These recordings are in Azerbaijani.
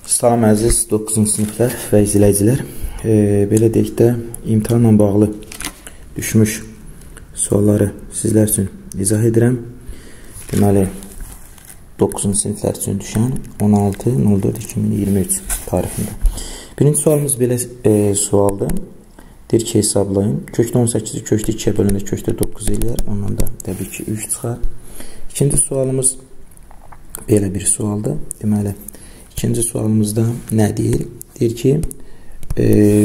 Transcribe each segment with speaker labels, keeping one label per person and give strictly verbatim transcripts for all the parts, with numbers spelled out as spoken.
Speaker 1: Salam əziz doqquzuncu siniflər və izləyicilər. E, belə deyək də, imtahanla bağlı düşmüş sualları sizlər üçün izah edirəm. Deməli, doqquzuncu siniflər üçün düşən on altı nol dörd iki min iyirmi üç tarixində. Birinci sualımız belə e, sualdır. Deyir ki, hesablayın. Kökdə on səkkizi kökdə ikiyə bölündə kökdə doqquz eləyər. Ondan da təbii ki, üç çıxar. İkinci sualımız belə bir sualdır. Deməli, İkinci sualımızda nə deyir? Deyir ki, e,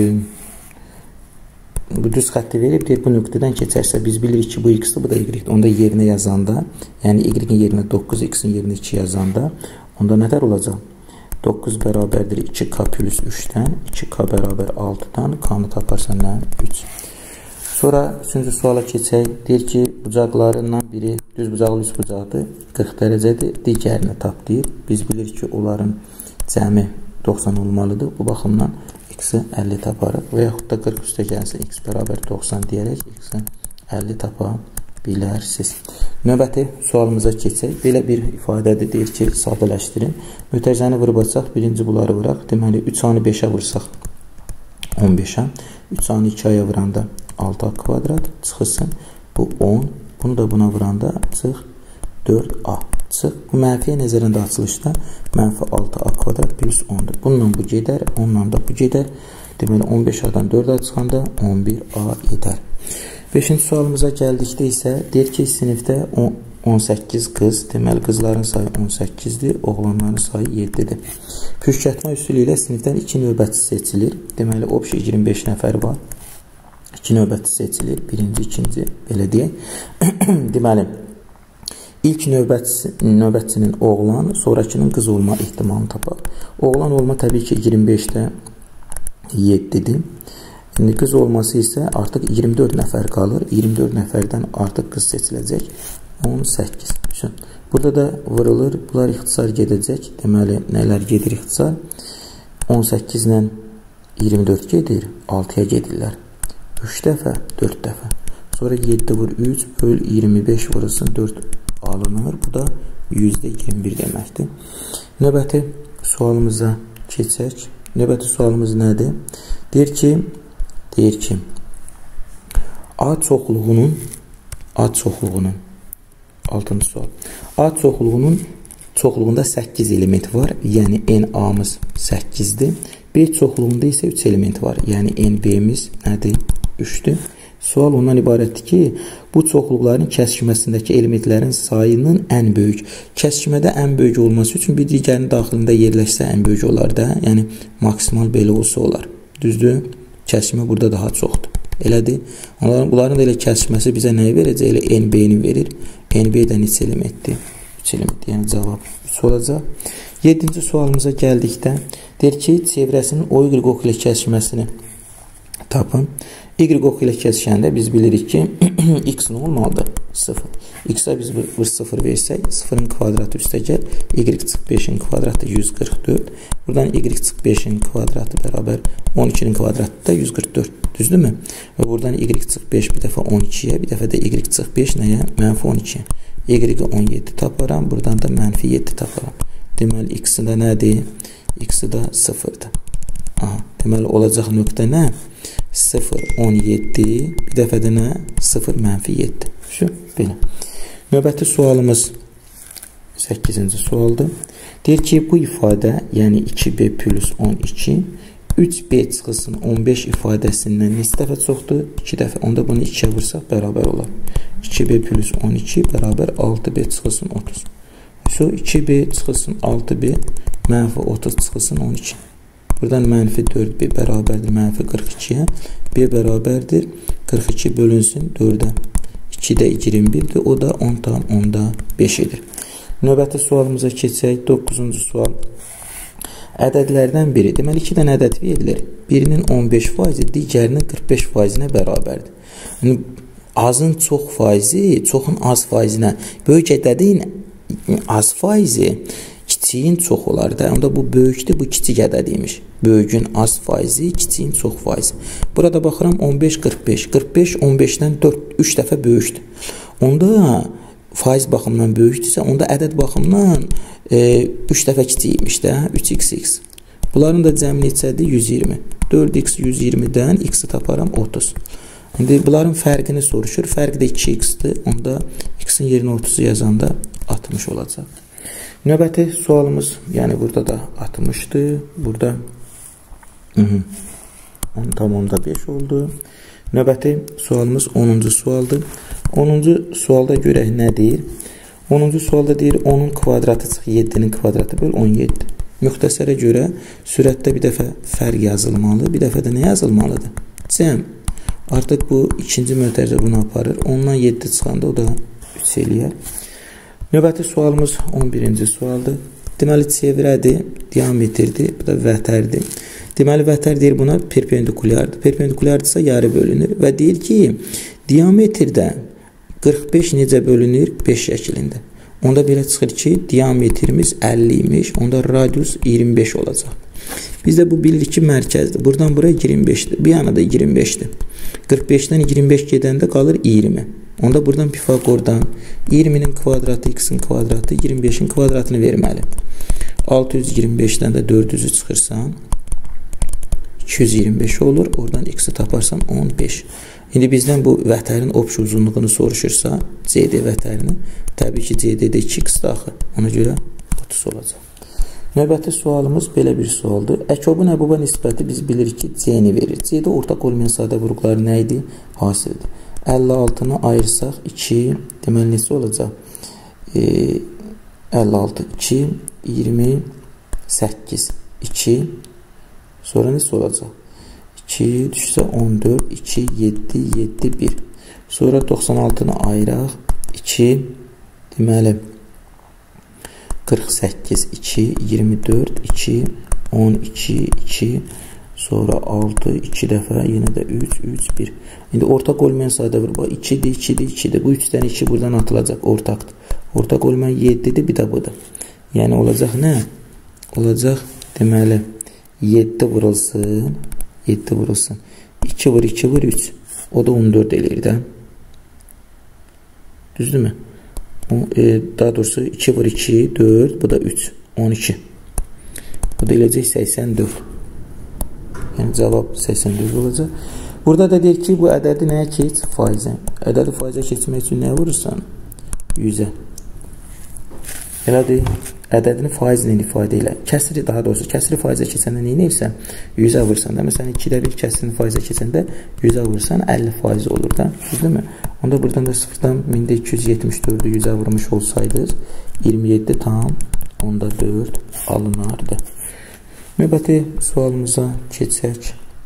Speaker 1: bu düz xətti verib, deyir, bu nöqtədən keçərsə, biz bilirik ki, bu x-dir, bu da y-dir. Onda yerinə yazanda, yəni y-in yerinə doqquz, x-in yerinə iki yazanda, onda nədər olacaq? doqquz bərabərdir iki k plus üçdən, iki k bərabər altıdan, k-nı taparsan nə? üç. Sonra üçüncü suala keçək. Deyir ki, bucaqlarından biri düz bucaqlı üç bucaqdır, qırx dərəcədir, digərini tap deyir. Biz bilirik ki, onların cəmi doxsan olmalıdır. Bu baxımdan x-i əlli taparıq və yaxud da qırx üstə gəlsə x bərabər doxsan deyərək x-i əlli tapa bilərsiniz. Növbəti sualımıza keçək. Belə bir ifadədir, deyir ki, sadələşdirin. Mötərizəni vurub açaq, birinci bunları vuraq. Deməli, üç a-nı beşə vursaq on beşə, üç a-nı ikiyə vuranda altı a kvadrat çıxılsın. Bu on, bunu da buna vuranda çıx dörd a. Çıx. Bu mənfiyə nəzərində açılışda mənfi altı a kvadrat plus ondur. Bununla bu gedər, onunla da bu gedər. Deməli, on beş a-dan dörd a çıxanda on bir a edər. beşinci sualımıza gəldikdə isə deyir ki, sinifdə on səkkiz qız, deməli, qızların sayı on səkkizdir, oğlanların sayı yeddidir. Püşkətmə üsulü ilə sinifdən iki növbətçi seçilir. Deməli, obşi iyirmi beş nəfər var. iki növbətçi seçilir. Birinci, ikinci, belə deyək. Deməli, İlk növbətçi, növbətçinin oğlan, sonrakının qız olma ehtimalını tapar. Oğlan olma təbii ki, iyirmi beşdə yeddidir. İndi qız olması isə artıq iyirmi dörd nəfər qalır. iyirmi dörd nəfərdən artıq qız seçiləcək. on səkkiz. Burada da vurulur. Bunlar ixtisar gedəcək. Deməli, nələr gedir ixtisar? on səkkiz ilə iyirmi dörd gedir. altıya gedirlər. üç dəfə, dörd dəfə. Sonra yeddi vur üç, böl iyirmi beş vurulsun, dörd alınır. Bu da yüzdə iyirmi bir deməkdir. Növbəti sualımıza keçək. Növbəti sualımız nədir? Deyir ki, deyir ki, A çoxluğunun A çoxluğunun altıncı sual. A çoxluğunun çoxluğunda səkkiz element var. Yəni n a-mız səkkizdir. B çoxluğunda isə üç element var. Yəni n b-miz nədir? üçdür. Sual ondan ibarətdir ki, bu çoxluqların kəsişməsindəki elementlərin sayının ən böyük. Kəsişmədə ən böyük olması üçün bir digərinin daxilində yerləşsə ən böyük olar da. Yəni, maksimal belə olsa olar. Düzdür? Kəsişmə burada daha çoxdur. Elədir. Onların, bunların da elə kəsişməsi bizə nəyi verəcək? Elə n b-ni verir. n b də neçə elementdir? üç elementdir. Yəni, cavab üç olacaq. yeddinci sualımıza gəldikdə, deyir ki, çevrəsinin o y ox ilə kəsişməsini tapın. Y ox ilə kəsişəndə biz bilirik ki, x nə olmalıdır? sıfır. X-a biz bir sıfır versək, sıfırın kvadratı üstə gəl, y çıx beşin kvadratı yüz qırx dörd. Buradan y çıx beşin kvadratı bərabər on ikinin kvadratı da yüz qırx dörd. Düzdürmü? Və buradan y çıx beş bir dəfə on ikiyə, bir dəfə də y çıx beş nəyə? Mənfi on ikiyə. Y-i on yeddi taparam, buradan da mənfi yeddi taparam. Deməli, x-i də nədir? X-i də sıfırdır. Aha, deməli, olacaq nöqtə nə? sıfır, on yeddi, bir dəfə də nə? sıfır, mənfi yeddi. Şu, belə. Növbəti sualımız səkkizinci sualdır. Deyir ki, bu ifadə, yəni iki b plus on iki, üç b çıxılsın on beş ifadəsindən neçə dəfə çoxdur? iki dəfə. Onda bunu ikiyə vursaq bərabər olar. iki b plus on iki bərabər altı b çıxılsın otuz. Şu, iki b çıxılsın altı b, mənfi otuz çıxılsın on iki. Buradan mənfi dörd b bərabərdir mənfi qırx ikiyə. B bərabərdir qırx iki bölünsün dördə. ikidə iyirmi birdir. O da on tam onda beş edir. Növbəti sualımıza keçək. doqquzuncu sual. Ədədlərdən biri. Deməli, iki dənə ədəd verilir. Birinin on beş faizi digərinin qırx beş faizinə bərabərdir. Yəni, azın çox faizi, çoxun az faizinə. Böyük ədədin az faizi kiçiyin çox olar da. Onda bu böyükdür, bu kiçik ədədiymiş. Böyükün az faizi, kiçiyin çox faizi. Burada baxıram on beş qırx beş. qırx beş on beşdən dörd, üç dəfə böyükdür. Onda faiz baxımından böyükdürsə, onda ədəd baxımından e, üç dəfə kiçiymiş də, üç x x. Bunların da cəmi neçədir? yüz iyirmi. dörd x yüz iyirmidən x-i taparam otuz. İndi bunların fərqini soruşur. Fərq də iki x-dir. Onda x-in yerinə otuzu yazanda altmış olacaq. Növbəti sualımız, yəni burada da altmışdır. Burada tam onda beş oldu. Növbəti sualımız onuncu sualdır. onuncu sualda görək nə deyir? onuncu sualda deyir onun kvadratı çıx yeddinin kvadratı böl on yeddi. Müxtəsərə görə sürətdə bir dəfə fərq yazılmalı, bir dəfə də nə yazılmalıdır? Cəm. Artıq bu ikinci mötərizə bunu aparır. ondan yeddi çıxanda o da üç eləyər. Növbəti sualımız on birinci sualdır. Deməli, çevrədir, diametrdir, bu da vətərdir. Deməli, vətər deyir buna perpendikulyardır. Perpendikulyardırsa yarı bölünür və deyir ki, diametrdə qırx beş necə bölünür? beş şəklində. Onda belə çıxır ki, diametrimiz əlli imiş, onda radius iyirmi beş olacaq. Biz də bu bilirik ki, mərkəzdir. Buradan buraya iyirmi beşdir. Bir yana da iyirmi beşdir. qırx beşdən iyirmi beş gedəndə qalır iyirmi. Onda buradan Pifaqordan iyirminin kvadratı, x-in kvadratı, iyirmi beşin kvadratını verməli. altı yüz iyirmi beşdən də dörd yüzü çıxırsan, iki yüz iyirmi beş olur. Oradan x-i taparsan on beş. İndi bizdən bu vətərin obşu uzunluğunu soruşursa, C D vətərini, təbii ki, C D-də iki x-dir axı. Ona görə otuz olacaq. Növbəti sualımız belə bir sualdır. Əkobun əbuba nisbəti biz bilirik ki, C-ni verir. C-də ortaq olmayan sadə vurğuları nə idi? Hasildir. əlli altını ayırsaq iki, deməli neçə olacaq? E, əlli altı, iki, iyirmi səkkiz, iki, sonra neçə olacaq? iki düşsə on dörd, iki, yeddi, yeddi, bir. Sonra doxsan altını ayıraq. iki, deməli qırx səkkiz, iki, iyirmi dörd, iki, on iki, iki, sonra altı, iki dəfə, yenə də üç, üç, bir. İndi ortaq olmayan sadə vurğu ikidir, ikidir, ikidir. Bu üçdən iki buradan atılacaq, ortaqdır. Ortaq olmayan yeddidir, bir də budur. Yəni olacaq nə? Olacaq, deməli yeddi vurulsun, yeddi vurulsun. iki vur, iki vur, üç. O da on dörd eləyir də. Düzdürmü? E, daha doğrusu iki vur iki, dörd, bu da üç, on iki. Bu da eləcək səksən dörd. Yəni cavab səksən dörd olacaq. Burada da deyir ki, bu ədədi nəyə keç? Faizə. Ədədi faizə keçmək üçün nəyə vurursan? yüzə. Elədir, ədədini faizlə ifadə elə. Kəsri, daha doğrusu, kəsri faizə keçəndə nə edirsən? yüzə vursan da, məsələn, ikidə bir kəsrini faizə keçəndə yüzə vursan, əlli faiz olur da. Düzdürmü? Onda buradan da sıfırdan min iki yüz yetmiş dördü yüzə vurmuş olsaydınız, iyirmi yeddi tam, onda dörd alınardı. Növbəti sualımıza keçək.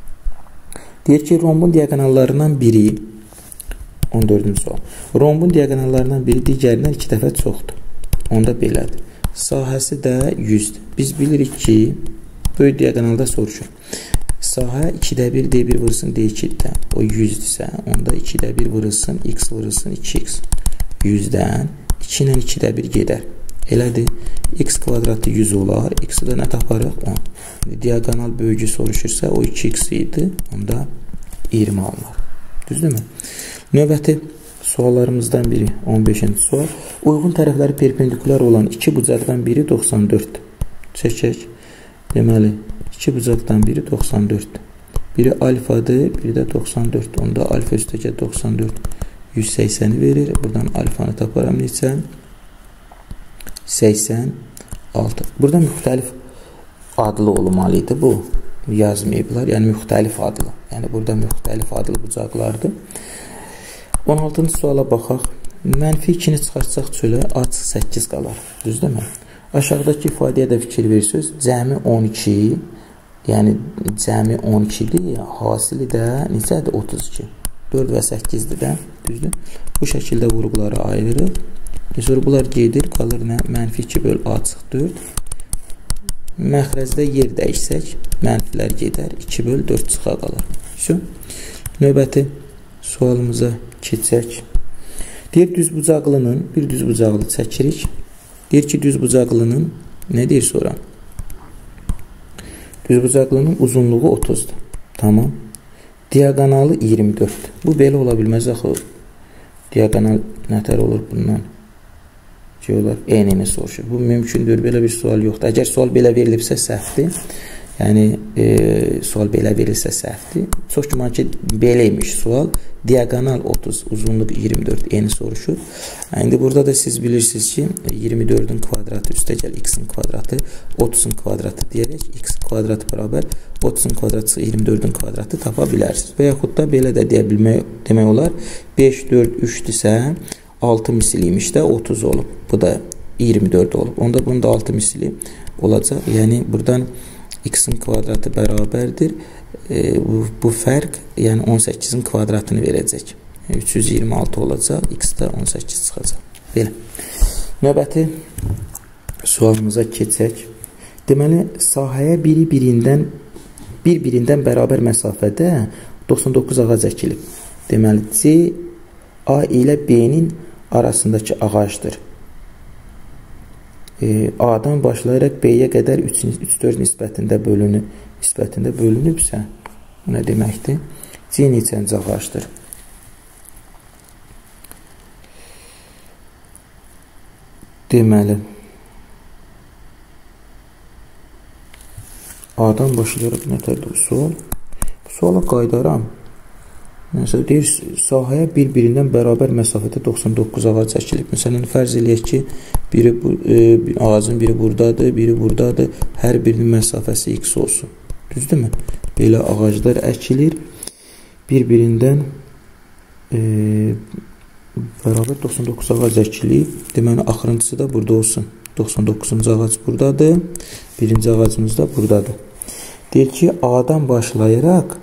Speaker 1: Deyir ki, rombun diagonallarından biri, on dördüncü sual, rombun diagonallarından biri digərindən iki dəfə çoxdur. Onda belədir. Sahəsi də yüzdür. Biz bilirik ki, böyük diagonalda soruşur. Sahə ikidə bir, D bir vurulsun, D ikidə. O yüzdürsə, onda ikidə bir vurulsun, x vurulsun, iki x. yüzdən iki ilə ikidə bir gedər. Elədir. X kvadratı yüz olar. X-i də nə taparıq? on. Diagonal böyücü soruşursa, o iki x idi. Onda iyirmi alınır. Düzdürmü? Növbəti suallarımızdan biri on beşinci sual. Uyğun tərəfləri perpendikulyar olan iki bucaqdan biri doxsan dörddür. Çəkək. Deməli, iki bucaqdan biri doxsan dörddür. Biri alfadır, biri də doxsan dörd. Onda alfa üstəgə doxsan dörd yüz səksəni verir. Buradan alfanı taparam neçə? səksən altı. Burada müxtəlif adlı olmalıydı bu. Yazmayıblar. Yəni müxtəlif adlı. Yəni burada müxtəlif adlı bucaqlardır. on altıncı suala baxaq. Mənfi ikini çıxartsaq çölə açıq səkkiz qalar. Düzdürmü? Aşağıdakı ifadəyə də fikir verirsiniz. Cəmi on iki, yəni cəmi on ikidir. Hasili də neçədir? otuz iki. dörd və səkkizdir də. Düzdür? Bu şəkildə vurğuları ayırırıq. Sonra bunlar gedir, qalır nə? Mənfi iki böl açıq dörd. Məxrəcdə yer dəyişsək, mənfilər gedər. iki böl dörd çıxa qalır. Şu. Növbəti sualımıza keçək. Deyir, düz bucaqlının, bir düz bucaqlı çəkirik. Deyir ki, düz bucaqlının, nə deyir sonra? Düz bucaqlının uzunluğu otuzdur. Tamam. Diagonalı iyirmi dörddür. Bu belə ola bilməz axı. Diagonal nətər olur bundan? Olar, enini soruşur. Bu mümkündür, belə bir sual yoxdur. Əgər sual belə verilibsə səhvdir. Yəni e, sual belə verilsə səhvdir. Çox güman ki, beləymiş sual. Diagonal otuz, uzunluq iyirmi dörd eni soruşur. İndi burada da siz bilirsiniz ki, iyirmi dördün kvadratı üstəgəl x-in kvadratı otuzun kvadratı deyərək x kvadratı bərabər otuzun kvadratı iyirmi dördün kvadratı tapa bilərsiniz. Və yaxud da belə də deyə bilmək, demək olar. beş, dörd, üçdürsə altı misliymiş də otuz olub. Bu da iyirmi dörd olub. Onda bunun da altı misli olacaq. Yəni buradan x-in kvadratı bərabərdir. E, bu, bu fərq yəni on səkkizin kvadratını verəcək. üç yüz iyirmi altı olacaq. X-də on səkkiz çıxacaq. Belə. Növbəti sualımıza keçək. Deməli, sahəyə biri-birindən bir-birindən bərabər məsafədə doxsan doqquz ağac əkilib. Deməli, C A ilə B-nin arasındakı ağacdır. E, A-dan başlayaraq B-yə qədər üç dörd nisbətində bölünüb, nisbətində bölünübsə, bu nə deməkdir? C neçənci ağacdır? Deməli, A-dan başlayaraq nətərdir bu sual? Bu suala qaydaram. Məsələn, deyir, sahəyə bir-birindən bərabər məsafədə doxsan doqquz ağac əkilib. Məsələn, fərz eləyək ki, biri bu, e, ağacın biri buradadır, biri buradadır. Hər birinin məsafəsi x olsun. Düzdürmü? Belə ağaclar əkilir. Bir-birindən e, bərabər doxsan doqquz ağac əkilib. Deməli, axırıncısı da burada olsun. doxsan doqquzuncu ağac buradadır. Birinci ağacımız da buradadır. Deyir ki, A-dan başlayaraq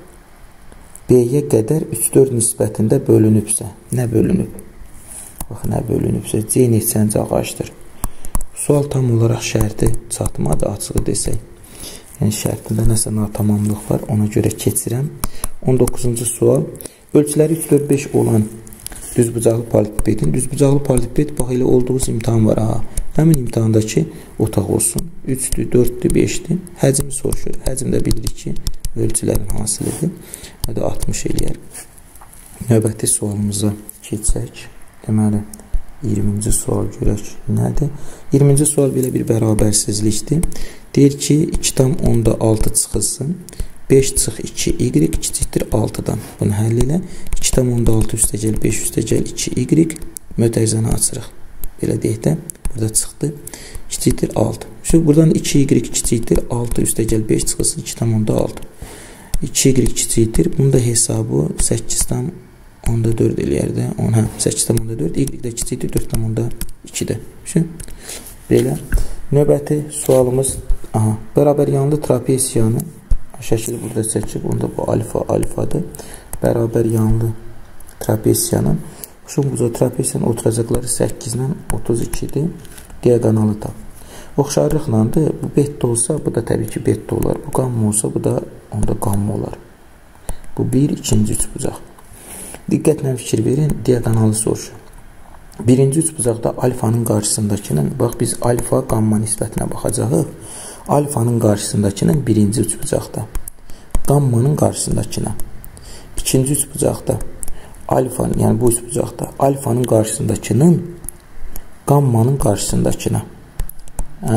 Speaker 1: B-yə qədər üç dörd nisbətində bölünübsə, nə bölünüb? Bax, nə bölünübsə, C neçənci ağacdır? Sual tam olaraq şərti çatmadı, açığı desək. Yəni, şərtində nəsə natamamlıq var, ona görə keçirəm. on doqquzuncu sual. Ölçüləri üç dörd beş olan düzbucaqlı paralelipipedin, düzbucaqlı paralelipiped, bax, elə olduğunuz imtahan var. Aha. Həmin imtahandakı otaq olsun. üçdür, dörddür, beşdir. Həcmi soruşur. Həcmdə bilirik ki, ölçülərin hansılıdır. Hadi altmış eləyər. Növbəti sualımıza keçək. Deməli, iyirminci sual görək nədir? iyirminci sual belə bir bərabərsizlikdir. Deyir ki, iki tam onda altı çıxılsın. beş çıx iki y kiçikdir altıdan. Bunu həll ilə. iki tam onda altı üstəgəl beş üstəgəl iki y mötərizəni açırıq. Belə deyək də, burada çıxdı. Kiçikdir altı. Şu buradan iki y kiçikdir altı üstəgəl beş çıxılsın. iki tam onda altı. iki y kiçikdir. Bunun da hesabı səkkiz tam onda dörd eləyər də. Hə, səkkiz tam onda dörd. Y də kiçikdir dörd tam onda ikidir. Şu, belə. Növbəti sualımız, aha, bərabər yanlı trapesiyanı şəkili burada çəkib. Onda bu alfa alfadır. Bərabər yanlı trapesiyanın. Şu buza trapesiyanın oturacaqları səkkiz ilə otuz ikidir. Diagonalı tap. Oxşarlıqlandır. Bu beta olsa, bu da təbii ki beta olar. Bu qamma olsa, bu da onda qamma olar. Bu bir, ikinci üç bucaq. Diqqətlə fikir verin, diagonalı soruşur. Birinci üç bucaqda alfanın qarşısındakının, bax biz alfa qamma nisbətinə baxacağıq. Alfanın qarşısındakının birinci üç bucaqda. Qammanın qarşısındakına. İkinci üç bucaqda. Alfanın, yəni bu üç bucaqda. Alfanın qarşısındakının qammanın qarşısındakına. Hə?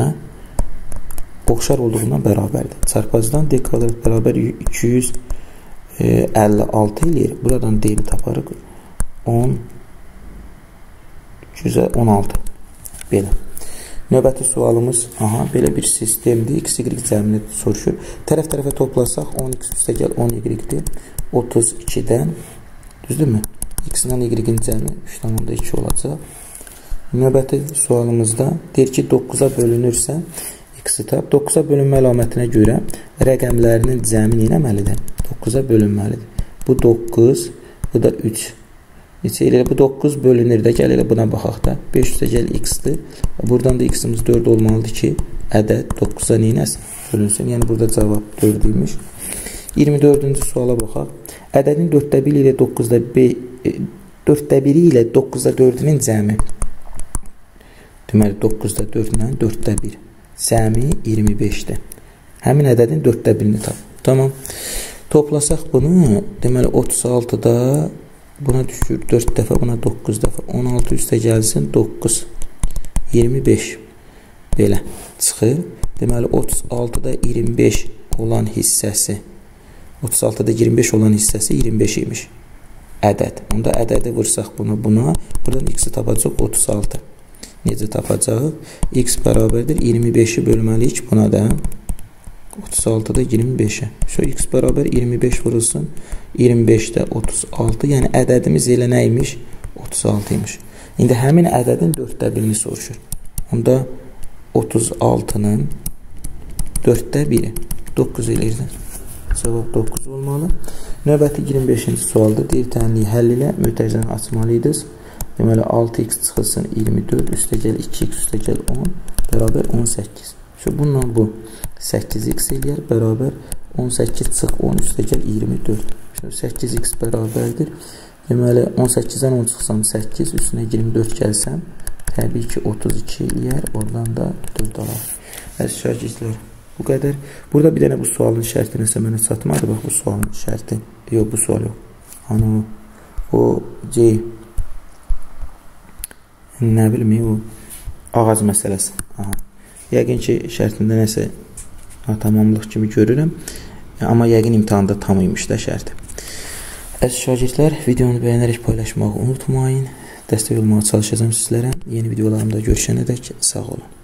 Speaker 1: Oxşar olduğundan bərabərdir. Çarpazdan d kvadrat bərabər iki yüz əlli altı eləyir. Buradan d-ni taparıq. on, iki yüz on altı. Belə. Növbəti sualımız, aha, belə bir sistemdir. X, Y cəmini soruşur. Tərəf-tərəfə toplasaq on x üstəgəl on y-dir. otuz ikidən, düzdürmü? X-dən Y-in cəmi üç tam onda iki olacaq. Növbəti sualımızda deyir ki, doqquza bölünürsə, x-i tap. doqquza bölünmə əlamətinə görə rəqəmlərinin cəmi eləməlidir? doqquza bölünməlidir. Bu doqquz, bu da üç. Neçə elə? Bu doqquz bölünür də, gəl elə buna baxaq da. beş üstəgəl x-dir. Buradan da x-imiz dörd olmalıdır ki, ədəd doqquza neynəsin? Bölünsün. Yəni, burada cavab dörd imiş. iyirmi dördüncü suala baxaq. Ədədin dörddə biri ilə doqquzda dörddə biri ilə doqquzda dördünün cəmi. Deməli, doqquzda dörd ilə dörddə bir. Cəmi iyirmi beşdir. Həmin ədədin dörddə birini tap. Tamam. Toplasaq bunu, deməli, otuz altıda buna düşür dörd dəfə, buna doqquz dəfə. on altı üstə gəlsin, doqquz. iyirmi beş. Belə çıxır. Deməli, otuz altıda iyirmi beş olan hissəsi otuz altıda iyirmi beş olan hissəsi iyirmi beş imiş. Ədəd. Onda ədədi vursaq bunu buna. Buradan x-i tapacaq otuz altı. Necə tapacaq? X bərabərdir iyirmi beşi bölməliyik buna da. otuz altıda iyirmi beşe. Şu x bərabər iyirmi beş vurulsun. iyirmi beşdə otuz altı. Yəni ədədimiz elə nə imiş? otuz altı imiş. İndi həmin ədədin dörddə birini soruşur. Onda otuz altının dörddə biri. doqquz eləyirdi. Cavab doqquz olmalı. Növbəti iyirmi beşinci sualdır. Deyir tənliyi həll ilə mötərizəni açmalıydınız. Deməli altı x çıxılsın iyirmi dörd üstə gəl iki x üstə gəl on bərabər on səkkiz. Şu bununla bu səkkiz x eləyər bərabər on səkkiz çıx on üstə gəl iyirmi dörd. Şu səkkiz x bərabərdir. Deməli on səkkizdən on çıxsam səkkiz üstünə iyirmi dörd gəlsəm təbii ki otuz iki eləyər. Oradan da dörd alar. Əziz şagirdlər, bu qədər. Burada bir dənə bu sualın şərti nəsə mənə çatmadı. Bax bu sualın şərti. Yox bu sual yox. Hani o o C nə bilmə o ağac məsələsi. Aha. Yəqin ki şərtində nəsə tamamlıq kimi görürəm. Amma yəqin imtahanda tam imiş də şərti. Əziz şagirdlər, videonu bəyənərək paylaşmağı unutmayın. Dəstək olmağa çalışacağım sizlərə. Yeni videolarımda görüşənədək sağ olun.